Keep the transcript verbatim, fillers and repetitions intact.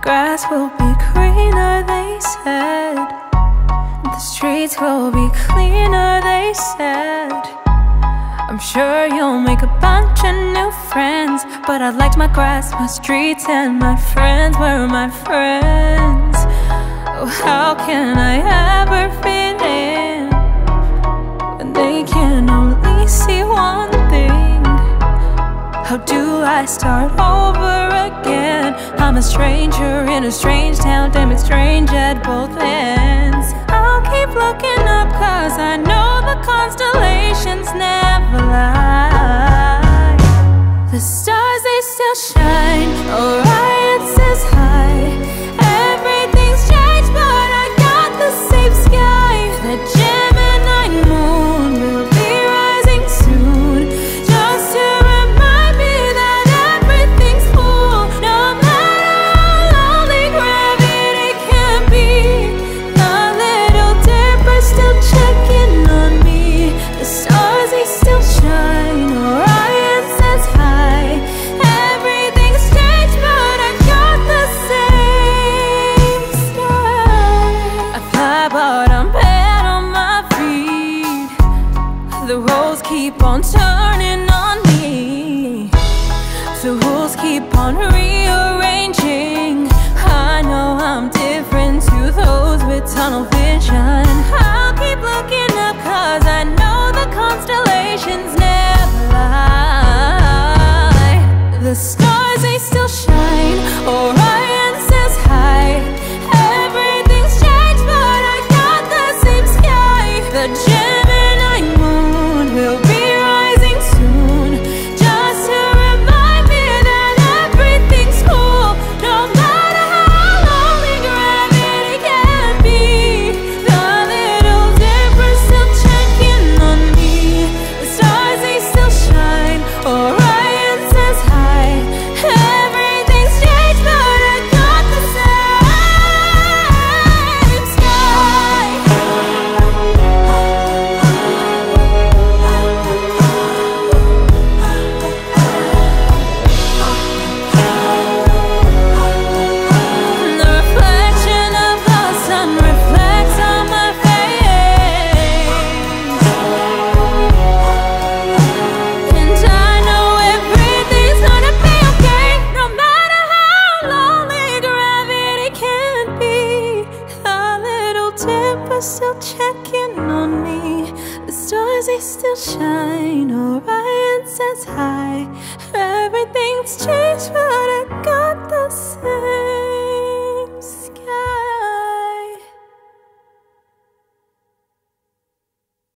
grass will be greener, they said. The streets will be cleaner, they said. I'm sure you'll make a bunch of new friends, but I liked my grass, my streets, and my friends were my friends. Oh, how can I ever fit in when they can only see one thing? How do I start over again? I'm a stranger in a strange town, damn it strange at both ends. I'll keep looking up cause I know the constellations never lie. The stars, they still shine, Orion says hi. Everything's changed but I got the same sky. The Gemini moon will be rising soon, just to remind me that everything's cool. No matter how lonely gravity can be, the little dipper's still checking on me. The stars, they still shine, Orion says hi. Everything's changed but I got the same sky. I fly but I'm bad on my feet. The roads keep on turning on me. The rules keep on rearranging. I know I'm different to those with tunnel vision. I'll keep looking up cause I know the constellations never lie. The stars, they still shine, Orion says hi. Everything's changed but I got the same sky. The Gemini moon will be rising soon, just to remind me that everything's cool. No matter how lonely gravity can be, the little dipper's still checking on me. The stars, they still shine, Orion says hi. Everything's changed but I got the same sky. The reflection of the sun reflects on my face, and I know everything's gonna be okay. No matter how lonely gravity can be, the little dipper's still checking on me. The stars, they still shine, Orion says hi. Everything's changed but I got the same